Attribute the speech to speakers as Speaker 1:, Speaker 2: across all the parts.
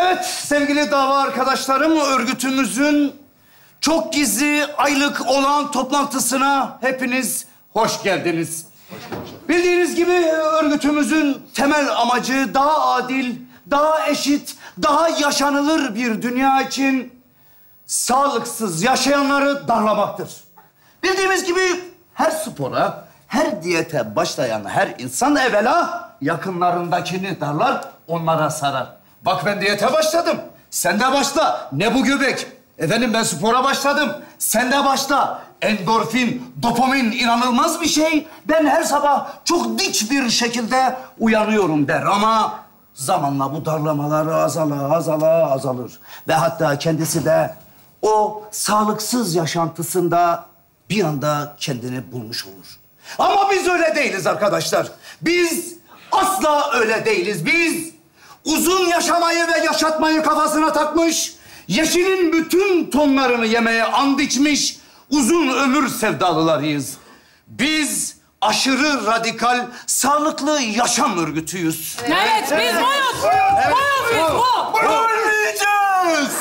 Speaker 1: Evet sevgili dava arkadaşlarım, örgütümüzün çok gizli aylık olağan toplantısına hepiniz hoş geldiniz. Bildiğiniz gibi örgütümüzün temel amacı daha adil, daha eşit, daha yaşanılır bir dünya için sağlıksız yaşayanları darlamaktır. Bildiğimiz gibi her spora, her diyete başlayan her insan evvela yakınlarındakini darlar, onlara sarar. Bak ben diyete başladım, sen de başla. Ne bu göbek? Efendim ben spora başladım, sen de başla. Endorfin, dopamin inanılmaz bir şey. Ben her sabah çok dik bir şekilde uyanıyorum der ama zamanla bu darlamalar azalır. Ve hatta kendisi de o sağlıksız yaşantısında bir anda kendini bulmuş olur. Ama biz öyle değiliz arkadaşlar. Biz asla öyle değiliz. Biz uzun yaşamayı ve yaşatmayı kafasına takmış, yeşilin bütün tonlarını yemeye and içmiş uzun ömür sevdalılarıyız. Biz aşırı radikal, sağlıklı yaşam örgütüyüz.
Speaker 2: Evet, biz buyuz. Buyuz biz bu.
Speaker 1: Ölmeyeceğiz.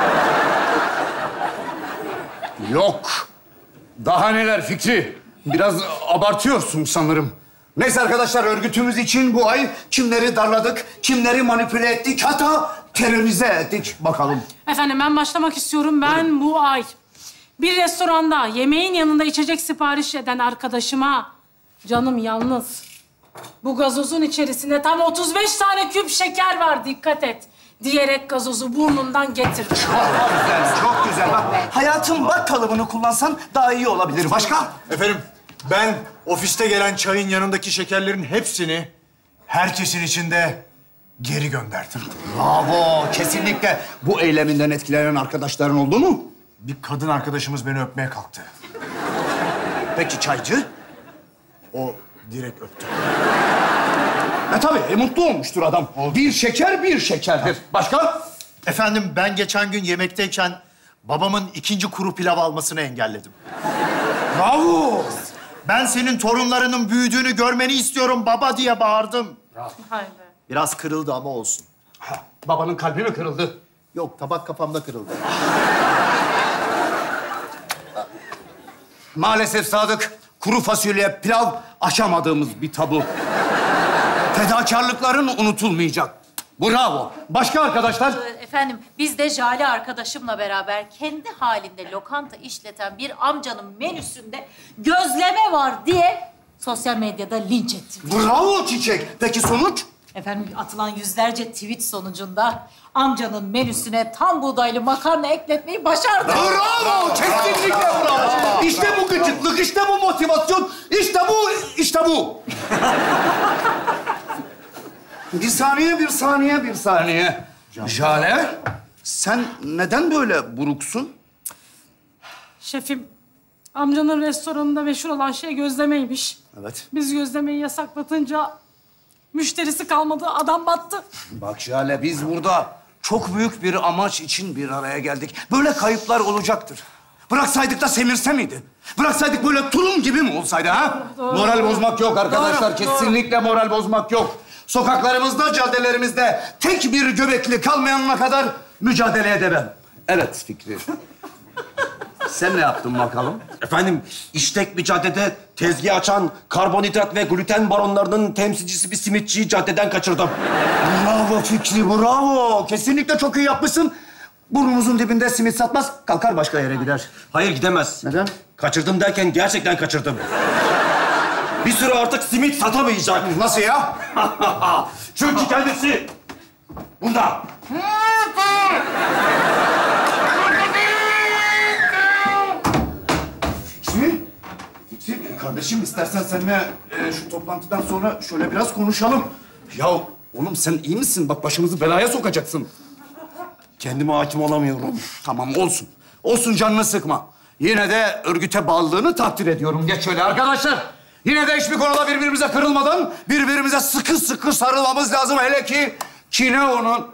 Speaker 1: Yok. Daha neler Fikri? Biraz abartıyorsun sanırım. Neyse arkadaşlar, örgütümüz için bu ay kimleri darladık, kimleri manipüle ettik, hatta terörize ettik bakalım.
Speaker 2: Efendim ben başlamak istiyorum. Ben bu ay bir restoranda yemeğin yanında içecek sipariş eden arkadaşıma canım yalnız bu gazozun içerisinde tam 35 tane küp şeker var dikkat et diyerek gazozu burnundan getirdi.
Speaker 1: Çok güzel, çok güzel. Bak, hayatın bak kalıbını kullansan daha iyi olabilir. Başka?
Speaker 3: Efendim, ben ofiste gelen çayın yanındaki şekerlerin hepsini herkesin içinde geri gönderdim.
Speaker 1: Bravo, kesinlikle. Bu eyleminden etkilenen arkadaşların oldu mu?
Speaker 3: Bir kadın arkadaşımız beni öpmeye kalktı.
Speaker 1: Peki çaycı?
Speaker 3: O direkt öptü.
Speaker 1: Tabii, mutlu olmuştur adam. Bir şeker bir şekerdir. Başka?
Speaker 4: Efendim ben geçen gün yemekteyken babamın 2. kuru pilav almasını engelledim.
Speaker 1: Bravo.
Speaker 4: Ben senin torunlarının büyüdüğünü görmeni istiyorum baba diye bağırdım.
Speaker 2: Haydi.
Speaker 4: Biraz kırıldı ama olsun.
Speaker 1: Babanın kalbi mi kırıldı?
Speaker 4: Yok tabak kafamda kırıldı.
Speaker 1: Maalesef Sadık, kuru fasulye pilav aşamadığımız bir tabu. Fedakarlıkların unutulmayacak. Bravo. Başka arkadaşlar?
Speaker 5: Efendim, biz de Jale arkadaşımla beraber kendi halinde lokanta işleten bir amcanın menüsünde gözleme var diye sosyal medyada linç ettim.
Speaker 1: Bravo Çiçek. Peki sonuç?
Speaker 5: Efendim, atılan yüzlerce tweet sonucunda amcanın menüsüne tam buğdaylı makarna ekletmeyi başardı.
Speaker 1: Bravo. Kesinlikle bravo. İşte bu gıcıklık, işte bu motivasyon, işte bu. Bir saniye. Jale, sen neden böyle buruksun?
Speaker 2: Şefim, amcanın restoranında meşhur olan şey gözlemeymiş.
Speaker 1: Evet.
Speaker 2: Biz gözlemeyi yasaklatınca müşterisi kalmadı, adam battı.
Speaker 1: Bak Jale, biz burada çok büyük bir amaç için bir araya geldik. Böyle kayıplar olacaktır. Bıraksaydık da semirse miydi? Bıraksaydık böyle tulum gibi mi olsaydı ha?
Speaker 2: Doğru.
Speaker 1: Moral bozmak yok arkadaşlar.
Speaker 2: Doğru.
Speaker 1: Kesinlikle moral bozmak yok. Sokaklarımızda, caddelerimizde tek bir göbekli kalmayana kadar mücadele edemem. Evet Fikri. Sen ne yaptın bakalım?
Speaker 6: Efendim, iştek bir caddede tezgah açan karbonhidrat ve gluten baronlarının temsilcisi bir simitçiyi caddeden kaçırdım.
Speaker 1: Bravo Fikri, bravo. Kesinlikle çok iyi yapmışsın. Burnumuzun dibinde simit satmaz, kalkar başka yere gider.
Speaker 6: Hayır, gidemez.
Speaker 1: Neden?
Speaker 6: Kaçırdım derken gerçekten kaçırdım. Bir süre artık simit satamayacak.
Speaker 1: Nasıl ya?
Speaker 6: Çünkü kendisi bunda.
Speaker 1: Fikri, kardeşim istersen seninle şu toplantıdan sonra şöyle biraz konuşalım. Ya oğlum sen iyi misin? Bak başımızı belaya sokacaksın.
Speaker 6: Kendime hakim olamıyorum.
Speaker 1: Tamam olsun. Olsun, canını sıkma. Yine de örgüte bağlılığını takdir ediyorum. Geç şöyle arkadaşlar. Yine de hiçbir konuda birbirimize kırılmadan birbirimize sıkı sıkı sarılmamız lazım. Hele ki Kinoa'nın...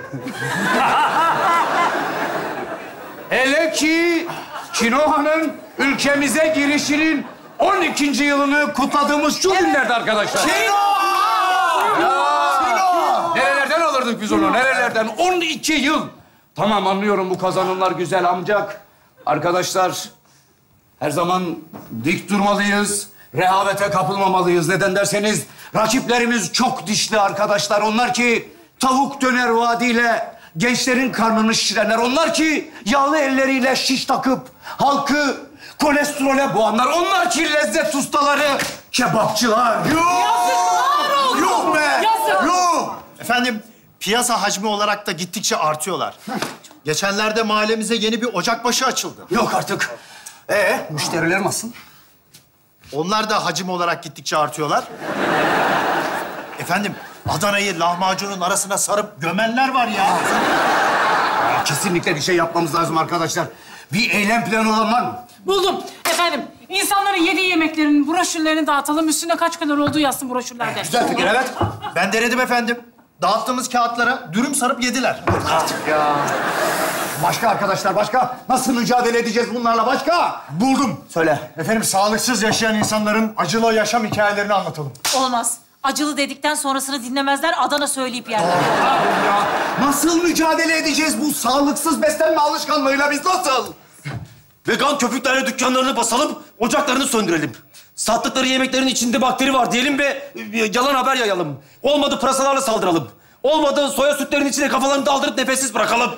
Speaker 1: Hele ki Kinoa'nın ülkemize girişinin 12. yılını kutladığımız şu günlerde arkadaşlar. Nerelerden alırdın topladık biz onu. Nerelerden? 12 yıl. Tamam, anlıyorum, bu kazanımlar güzel ancak... Arkadaşlar, her zaman dik durmalıyız. Rehavete kapılmamalıyız. Neden derseniz rakiplerimiz çok dişli arkadaşlar. Onlar ki tavuk döner vaadiyle gençlerin karnını şişirenler. Onlar ki yağlı elleriyle şiş takıp halkı kolesterole boğanlar. Onlar ki lezzet ustaları, kebapçılar.
Speaker 4: Yuh be!
Speaker 2: Yazık.
Speaker 4: Yuh! Efendim, piyasa hacmi olarak da gittikçe artıyorlar. Geçenlerde mahallemize yeni bir ocakbaşı açıldı.
Speaker 1: Yok artık. Müşteriler nasıl?
Speaker 4: Onlar da hacim olarak gittikçe artıyorlar. Efendim, Adana'yı lahmacunun arasına sarıp gömenler var ya.
Speaker 1: Kesinlikle bir şey yapmamız lazım arkadaşlar. Bir eylem planı olan var mı?
Speaker 2: Buldum. Efendim, insanların yediği yemeklerin broşürlerini dağıtalım. Üstüne kaç kadar olduğu yazsın broşürlerde.
Speaker 1: Güzel fikir, evet.
Speaker 4: Ben denedim efendim. Dağıttığımız kağıtlara dürüm sarıp yediler.
Speaker 1: Artık ya. Başka arkadaşlar, başka? Nasıl mücadele edeceğiz bunlarla, başka?
Speaker 3: Buldum.
Speaker 1: Söyle.
Speaker 3: Efendim, sağlıksız yaşayan insanların acılı yaşam hikayelerini anlatalım.
Speaker 5: Olmaz. Acılı dedikten sonrasını dinlemezler, Adana söyleyip yerler.
Speaker 1: Ya, nasıl mücadele edeceğiz bu sağlıksız beslenme alışkanlığıyla biz, nasıl?
Speaker 6: Vegan köpüklerle dükkanlarını basalım, ocaklarını söndürelim. Sattıkları yemeklerin içinde bakteri var diyelim ve yalan haber yayalım. Olmadı pırasalarla saldıralım. Olmadı soya sütlerinin içine kafalarını daldırıp nefessiz bırakalım.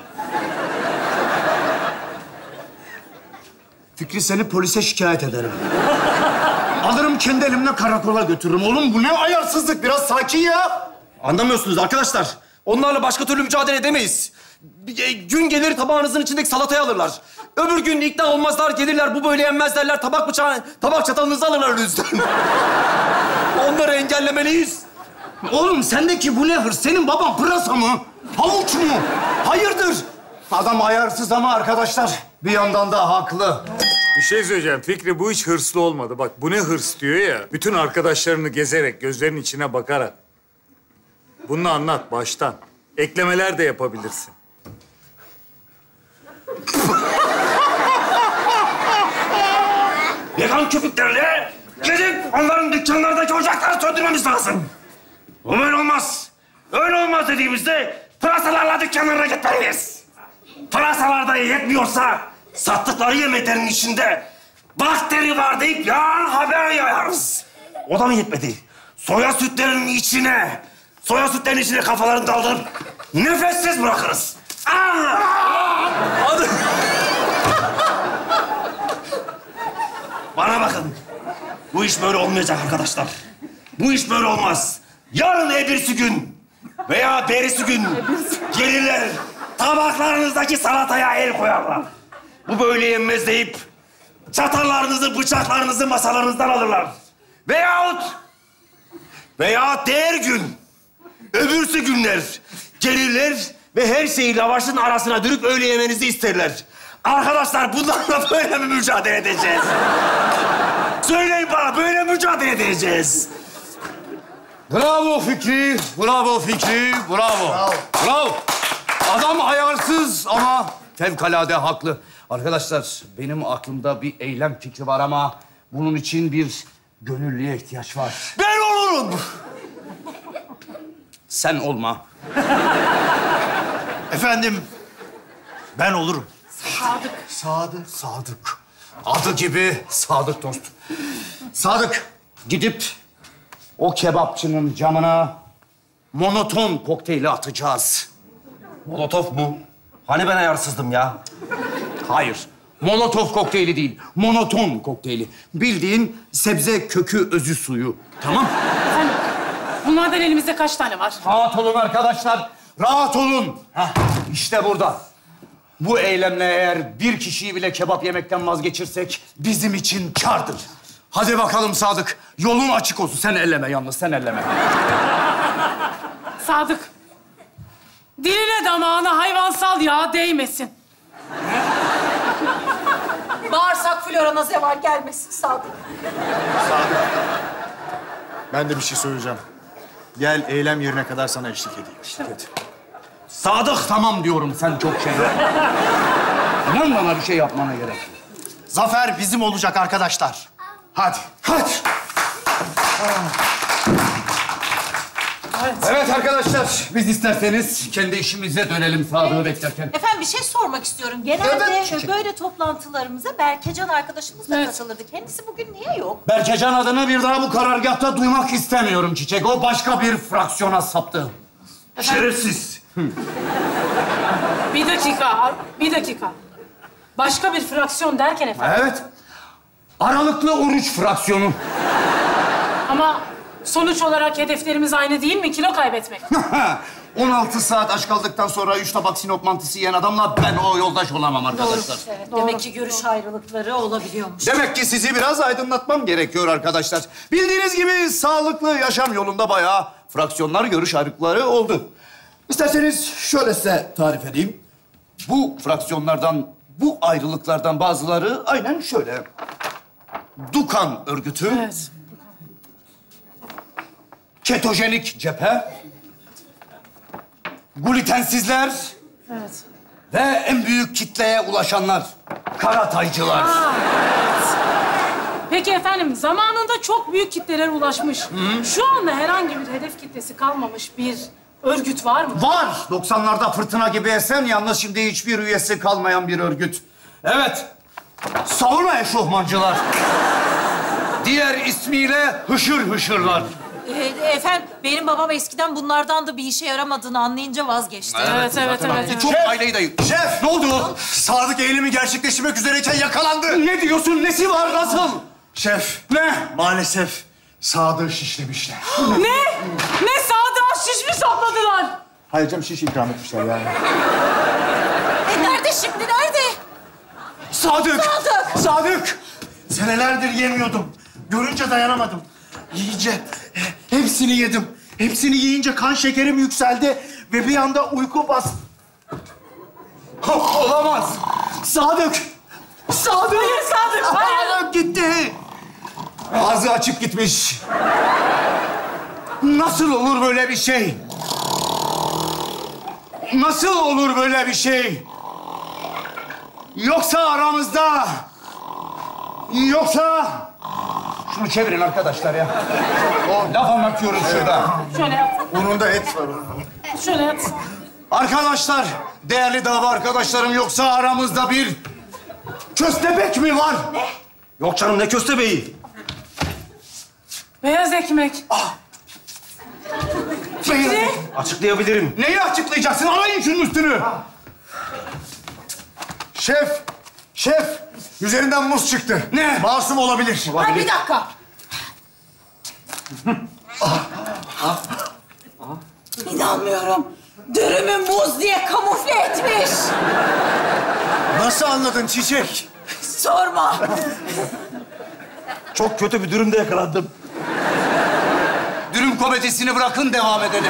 Speaker 1: Fikri, seni polise şikayet ederim. Alırım kendi elimle karakola götürürüm. Oğlum bu ne ayarsızlık, biraz sakin ya.
Speaker 6: Anlamıyorsunuz arkadaşlar. Onlarla başka türlü mücadele edemeyiz. Gün gelir tabağınızın içindeki salatayı alırlar. Öbür gün ikna olmazlar, gelirler bu böyle yenmez derler. Tabak çatalınızı alırlar önünüzden. Onları engellemeliyiz.
Speaker 1: Oğlum sendeki bu ne hırs? Senin baban pırasa mı? Havuç mu? Hayırdır? Adam ayarsız ama arkadaşlar bir yandan da haklı.
Speaker 7: Bir şey söyleyeceğim. Fikri, bu hiç hırslı olmadı. Bak, bu ne hırs diyor ya. Bütün arkadaşlarını gezerek, gözlerinin içine bakarak. Bunu anlat baştan. Eklemeler de yapabilirsin.
Speaker 6: Vegan köpüklerle gidip onların dükkanlardaki ocakları söndürmemiz lazım. O böyle olmaz. Öyle olmaz dediğimizde pırasalarla dükkanlarına gitmeliyiz. Pırasalarda yetmiyorsa sattıkları yemeklerin içinde bakteri var deyip yalan haber yayarız. O da mı yetmedi? Soya sütlerinin içine kafalarını daldırıp nefessiz bırakırız. Hadi. Bana bakın. Bu iş böyle olmayacak arkadaşlar. Bu iş böyle olmaz. Yarın ebirsi gün veya berisi gün gelirler, tabaklarınızdaki salataya el koyarlar. Bu böyle yenmez deyip çatallarınızı, bıçaklarınızı masalarınızdan alırlar. Veyahut diğer gün, öbürsü günler gelirler ve her şeyi lavaşın arasına dürüp öyle yemenizi isterler. Arkadaşlar bunlarla böyle mi mücadele edeceğiz? Söyleyin bana, böyle mücadele edeceğiz.
Speaker 1: Bravo Fikri, bravo Fikri, bravo. Bravo. Adam ayarsız ama fevkalade haklı. Arkadaşlar benim aklımda bir eylem fikri var ama bunun için bir gönüllüye ihtiyaç var.
Speaker 6: Ben olurum.
Speaker 1: Sen olma.
Speaker 4: Efendim, ben olurum.
Speaker 1: Sadık. Adı gibi Sadık dost. Sadık, gidip o kebapçının camına monoton kokteyli atacağız.
Speaker 6: Molotof mu? Hani ben ayarsızdım ya?
Speaker 1: Hayır, Molotov kokteyli değil, monoton kokteyli. Bildiğin sebze kökü özü suyu. Tamam?
Speaker 2: Efendim, bunlardan elimizde kaç tane var?
Speaker 1: Rahat olun arkadaşlar, rahat olun. İşte burada. Bu eylemle eğer bir kişiyi bile kebap yemekten vazgeçirsek bizim için kârdır. Hadi bakalım Sadık, yolun açık olsun. Sen elleme yalnız, sen elleme.
Speaker 2: Sadık, diline damağına hayvansal yağ değmesin.
Speaker 5: Bağırsak florana zeval gelmesin Sadık.
Speaker 3: Ben de bir şey söyleyeceğim. Gel eylem yerine kadar sana eşlik edeyim.
Speaker 1: Sadık, tamam diyorum, sen çok şey yap. İnan bana, bir şey yapmana gerek yok.
Speaker 4: Zafer bizim olacak arkadaşlar.
Speaker 1: Hadi. Evet arkadaşlar, biz isterseniz kendi işimize dönelim Sadık'ı beklerken.
Speaker 5: Efendim bir şey sormak istiyorum. Genelde
Speaker 1: Evet.
Speaker 5: böyle toplantılarımıza Berkecan arkadaşımız da
Speaker 2: Evet.
Speaker 5: katılırdı. Kendisi bugün niye yok?
Speaker 1: Berkecan adını bir daha bu karargahta duymak istemiyorum Çiçek. O başka bir fraksiyona saptı.
Speaker 6: Şerefsiz.
Speaker 2: Bir dakika. Başka bir fraksiyon derken efendim.
Speaker 1: Evet. Aralıklı oruç fraksiyonu.
Speaker 2: Ama sonuç olarak hedeflerimiz aynı değil mi? Kilo kaybetmek.
Speaker 1: 16 saat aç kaldıktan sonra 3 tabak sinop mantısı yiyen adamla ben o yoldaş olamam arkadaşlar.
Speaker 5: Evet, demek ki görüş ayrılıkları olabiliyormuş.
Speaker 1: Demek ki sizi biraz aydınlatmam gerekiyor arkadaşlar. Bildiğiniz gibi sağlıklı yaşam yolunda bayağı fraksiyonlar, görüş ayrılıkları oldu. İsterseniz şöyle size tarif edeyim. Bu fraksiyonlardan, bu ayrılıklardan bazıları aynen şöyle. Dukan örgütü,
Speaker 2: Evet.
Speaker 1: ketojenik cephe, glutensizler
Speaker 2: Evet.
Speaker 1: ve en büyük kitleye ulaşanlar, karataycılar.
Speaker 2: Peki efendim, zamanında çok büyük kitlelere ulaşmış. Şu anda herhangi bir hedef kitlesi kalmamış bir örgüt var mı?
Speaker 1: Var. 90'larda fırtına gibi esen, yalnız şimdi hiçbir üyesi kalmayan bir örgüt. Evet. Savunma eşofmancılar. Diğer ismiyle hışır hışırlar.
Speaker 5: Efendim benim babam eskiden bunlardan da bir işe yaramadığını anlayınca vazgeçti.
Speaker 2: Evet.
Speaker 1: Çok aileyi dayı.
Speaker 3: Şef!
Speaker 1: Ne oldu?
Speaker 3: Sadık eylemi gerçekleştirmek üzereyken yakalandı.
Speaker 1: Ne diyorsun? Nesi var? Nasıl?
Speaker 3: Şef,
Speaker 1: Ne?
Speaker 3: maalesef Sadık'ı şişlemişler.
Speaker 2: Ne Sadık'a şiş mi sapladılar?
Speaker 3: Hayır canım, şiş ikram etmişler yani.
Speaker 5: Nerede şimdi, nerede?
Speaker 1: Sadık! Sadık!
Speaker 4: Senelerdir yemiyordum. Görünce dayanamadım. Yiyince hepsini yedim. Hepsini yiyince kan şekerim yükseldi ve bir anda uyku bastı.
Speaker 1: Olamaz. Sadık! Sadık!
Speaker 2: Hayır Sadık, hayır.
Speaker 1: Gitti. Ağzı açık gitmiş. Nasıl olur böyle bir şey? Nasıl olur böyle bir şey? Yoksa aramızda... Yoksa... Şunu çevirin arkadaşlar ya. O laf anlatıyoruz şurada.
Speaker 2: Şöyle yat.
Speaker 3: Onun da et var.
Speaker 2: Şöyle yat.
Speaker 1: Arkadaşlar, değerli dava arkadaşlarım, yoksa aramızda bir köstebek mi var?
Speaker 6: Yok canım, ne köstebeği.
Speaker 2: Beyaz ekmek.
Speaker 1: Beyaz-
Speaker 6: Açıklayabilirim.
Speaker 1: Neyi açıklayacaksın? Alayım şunun üstünü.
Speaker 3: Şef, üzerinden muz çıktı.
Speaker 1: Ne?
Speaker 3: Masum olabilir.
Speaker 5: Ay bir dakika. İnanmıyorum. Dürümü muz diye kamufle etmiş.
Speaker 3: Nasıl anladın Çiçek?
Speaker 5: Sorma.
Speaker 6: Çok kötü bir durumda yakalandım.
Speaker 1: Dürüm komedisini bırakın, devam edelim.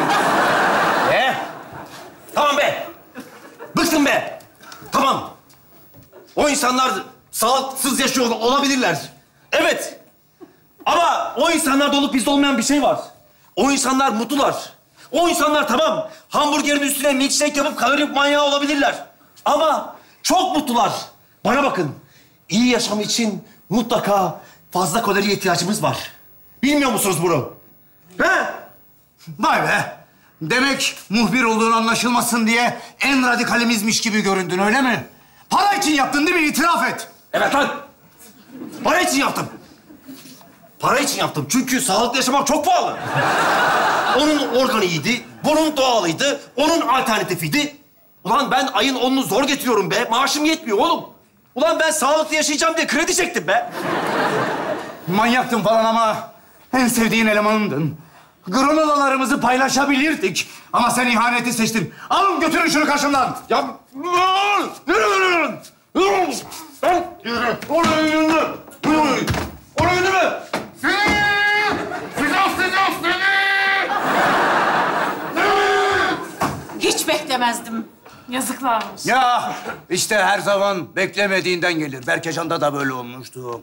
Speaker 6: Tamam be. Bıktım be. Tamam. O insanlar sağlıksız yaşıyor olabilirler. Evet. Ama o insanlarda olup bizde olmayan bir şey var. O insanlar mutlular. O insanlar tamam, hamburgerin üstüne milkshake yapıp kalori manyağı olabilirler. Ama çok mutlular. Bana bakın. İyi yaşam için mutlaka fazla kaloriye ihtiyacımız var. Bilmiyor musunuz bunu? He?
Speaker 1: Vay be. Demek muhbir olduğun anlaşılmasın diye en radikalimiz gibi göründün, öyle mi? Para için yaptın değil mi? İtiraf et.
Speaker 6: Evet lan. Para için yaptım. Para için yaptım. Çünkü sağlıklı yaşamak çok pahalı. Onun organiydi, bunun doğalıydı, onun alternatifiydi. Ulan ben ayın 10'unu zor getiriyorum be. Maaşım yetmiyor oğlum. Ulan ben sağlıklı yaşayacağım diye kredi çektim be.
Speaker 1: Manyaktın falan ama en sevdiğin elemanımdın. Granulalarımızı paylaşabilirdik. Ama sen ihaneti seçtin. Alın götürün şunu karşımdan.
Speaker 6: Ya... Yürü! Ben... Yürü! Oraya yürü! Oraya yürü!
Speaker 5: Hiç beklemezdim.
Speaker 2: Yazıklar olsun.
Speaker 1: Ya işte her zaman beklemediğinden gelir. Berkecan'da da böyle olmuştu.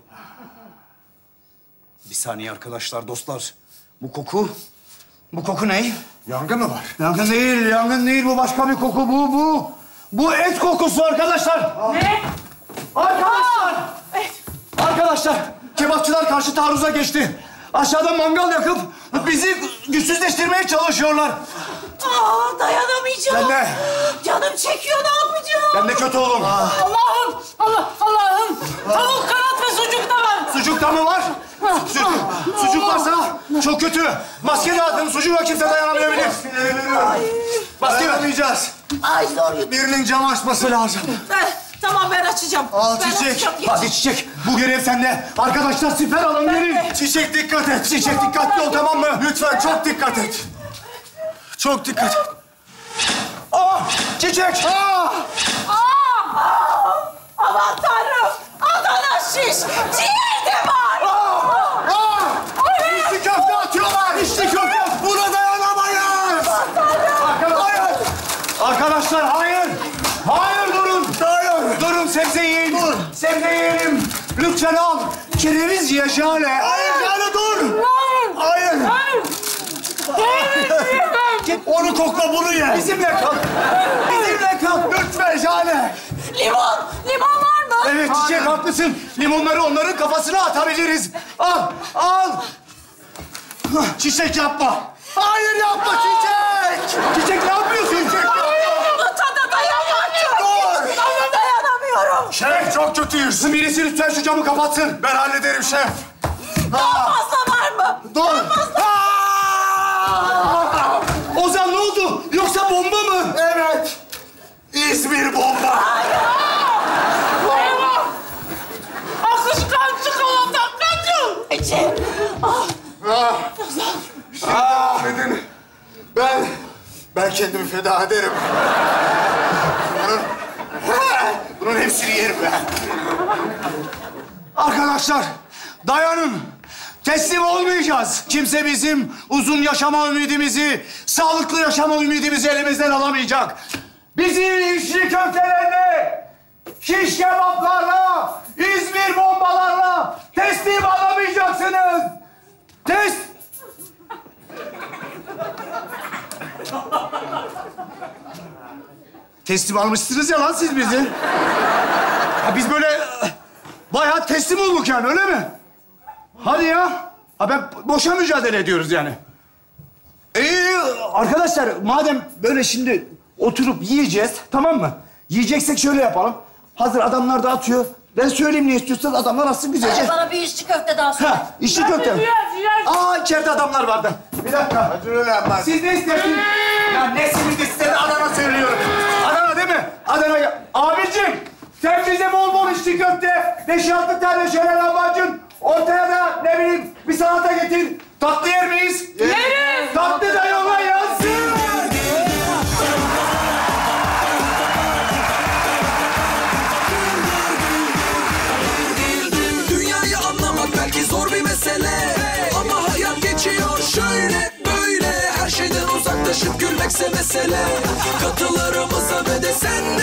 Speaker 1: Bir saniye arkadaşlar, dostlar. Bu koku ne?
Speaker 3: Yangın mı var?
Speaker 1: Yangın değil. Bu başka bir koku. Bu et kokusu arkadaşlar.
Speaker 2: Ne?
Speaker 1: Arkadaşlar! Arkadaşlar, kebapçılar karşı taarruza geçti. Aşağıda mangal yakıp bizi güçsüzleştirmeye çalışıyorlar.
Speaker 5: Dayanamayacağım.
Speaker 1: Ben de.
Speaker 5: Canım çekiyor, ne yapacağım?
Speaker 1: Ben de kötü oğlum.
Speaker 2: Allah'ım. Tavuk kanat ve sucuk da var.
Speaker 1: Sucuk da mı var? Sucuk varsa çok kötü. Maske dağıtın, sucuğa kimse dayanamayabilir. Maske dayanamayacağız.
Speaker 5: Ay zor.
Speaker 1: Birinin camı açması lazım.
Speaker 5: Tamam, ben açacağım.
Speaker 1: Al
Speaker 5: Ben
Speaker 1: Çiçek.
Speaker 5: açacağım, geç.
Speaker 1: Hadi Çiçek. Bu görev sende. Arkadaşlar siper alın verin. Çiçek dikkat et. Çiçek dikkatli ol, tamam mı? Lütfen çok dikkat et. Çok dikkat et. Çiçek.
Speaker 5: Aman Tanrım! Adana şiş! Ciğer de var!
Speaker 1: İçli köfte atıyorlar. İçli köfte. Buna dayanamayız. Hayır. Arkadaşlar hayır. Hayır durun. Hayır. Durun sebze yiyin. Dur. Sebze yiyelim. Lütfen al. Kereviz ye Jale. Hayır Jale dur. Hayır. Onu kokla bunu ye. Bizimle kal. Bizimle kal. Lütfen Jale.
Speaker 5: Limon var mı?
Speaker 1: Evet Çiçek haklısın. Limonları onların kafasına atabiliriz. Al. Çiçek yapma. Hayır yapma Çiçek. Çiçek ne yapıyorsun? Çiçek.
Speaker 5: Bu tada dayanamıyorum.
Speaker 1: Dur.
Speaker 5: Tada dayanamıyorum.
Speaker 1: Şef çok kötüyüz. Birisi lütfen şu camı kapatsın. Ben hallederim şef.
Speaker 5: Daha fazla var mı?
Speaker 1: Dur. Ozan ne oldu? Yoksa bomba mı? Evet. İzmir bomba.
Speaker 2: Akışkan çikolata kaçın.
Speaker 5: İçi.
Speaker 1: Dedin. Ben kendimi feda ederim. Bunun hepsini yerim ben. Arkadaşlar dayanın. Teslim olmayacağız. Kimse bizim uzun yaşama ümidimizi, sağlıklı yaşama ümidimizi elimizden alamayacak. Bizi içli köftelerle, şiş kebaplarla, İzmir bombalarla teslim alamayacaksınız. Teslim almışsınız ya lan siz bizi. Ya biz böyle bayağı teslim olduk yani, öyle mi? Hadi ya. Ben boşa mücadele ediyoruz yani. Arkadaşlar madem böyle şimdi oturup yiyeceğiz, tamam mı? Yiyeceksek şöyle yapalım. Hazır adamlar da atıyor. Ben söyleyeyim ne istiyorsanız adamlar atsın güzelce.
Speaker 5: Bana bir içli köfte daha söyle.
Speaker 1: Ha, içli köfte. İçeride adamlar vardı. Bir dakika. Siz ne istersiniz? Ya nesiniz de size de Adana söylüyorum. Adana değil mi? Adana. Abicim sen bize bol bol içli köfte, 5-6 tane şöyle lahmacun, ortaya da ne bileyim bir salata getir. Tatlı yer miyiz? Yeriz. Tatlı da yolla yansın.
Speaker 8: Dünyayı anlamak belki zor bir mesele, ama hayat geçiyor şöyle böyle. Her şeyden uzaklaşıp gülmekse mesele. Katılarımıza ve de sen